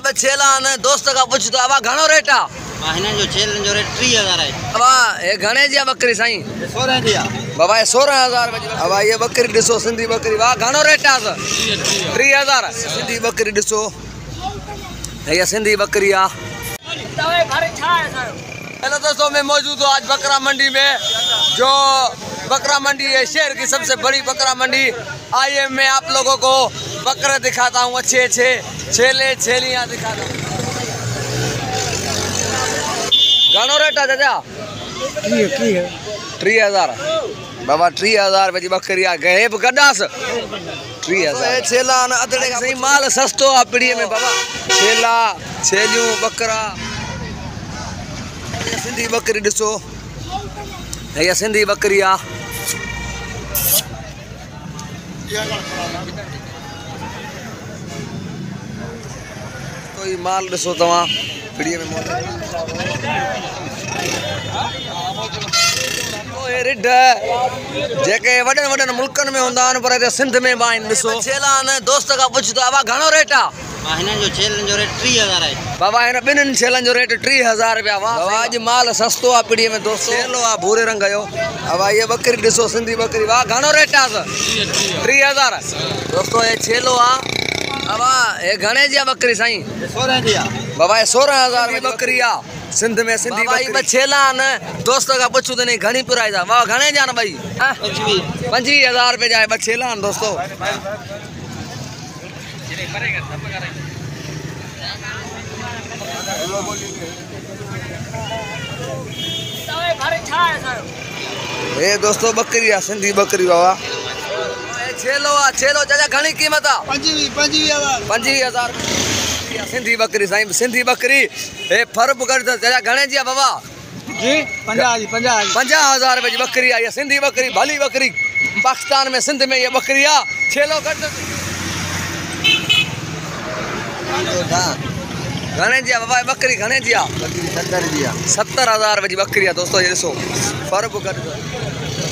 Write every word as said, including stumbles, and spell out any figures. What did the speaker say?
ब छेला ने दोस्त का पूछ तो आवा घणो रेट आ हिन जो छेलन जो रेट टीह हज़ार है। अवा ए घणे जी बकरी साईं सोलह जी आ बाबा ये सोलह हज़ार अवा ये बकरी दिसो सिंधी बकरी वाह घणो रेट आ टीह हज़ार सिंधी बकरी दिसो ये सिंधी बकरी आ। हेलो दोस्तों, मैं मौजूद हूँ आज बकरा मंडी में, जो बकरा मंडी है शहर की सबसे बड़ी बकरा मंडी। आइए मैं आप लोगों को बकरे दिखाता हूँ, अच्छे अच्छे छेले छेलियाँ दिखाता हूँ। घणो रेट है चाचा? टी हज़ार बाबा टी हज़ार रुपये बकरी आ गए गडास टी हज़ार छेला न अदड़े का सही माल सस्तो आ पीढ़ी में बाबा। छेला छेलियूं बकरा सिंधी बकरी दिसो ये सिंधी बकरी आ। तो ये माल दिसो तवा पीढ़ी में रिड जेके वडन वडन मुल्कन में होंदा आन पर सिंध में बाइन दिसो छेला ने दोस्त का पूछ तो आवा घणो रेट आ हिन जो छेलन जो रेट टीह हज़ार है। बाबा हिन बिन्हिनि छेलन जो रेट टी हज़ार रुपया वाह आज माल सस्तो आ पीढ़ी में दोस्त छेलो आ भूरे रंग जो अवा ये बकरी दिसो सिंधी बकरी वाह घणो रेट आ टी हज़ार दोस्तों ये छेलो आ। अवा ये घणे जी बकरी साईं सोलह जी आ बाबा ये सोलह हज़ार बकरी आ सिंध में सिंधी बकरी छेला न दोस्त का पूछू तो नहीं घणी पुराई जा वाह घणे जा न भाई पंजी हज़ार रुपये जा छेला न दोस्तों। ये दोस्तों बकरी आ सिंधी बकरी बाबा छेलो आ छेलो चाचा घणी कीमत आ पंजी पंजी हज़ार पंजी हज़ार सिंधी बकरी साईं सिंधी बकरी ए फर पकड़ चाचा घणे जी आ बाबा जी पंजाह जी पंजाह पंजाह हज़ार रुपये जी बकरी आ ये सिंधी बकरी भली बकरी पाकिस्तान में सिंध में ये बकरी आ छेलो कट घणे जी आ बाबा बकरी घणे जी आ बकरी सत्तर जी आ सत्तर हज़ार रुपये जी बकरी आ दोस्तों ये ॾिसो फर पकड़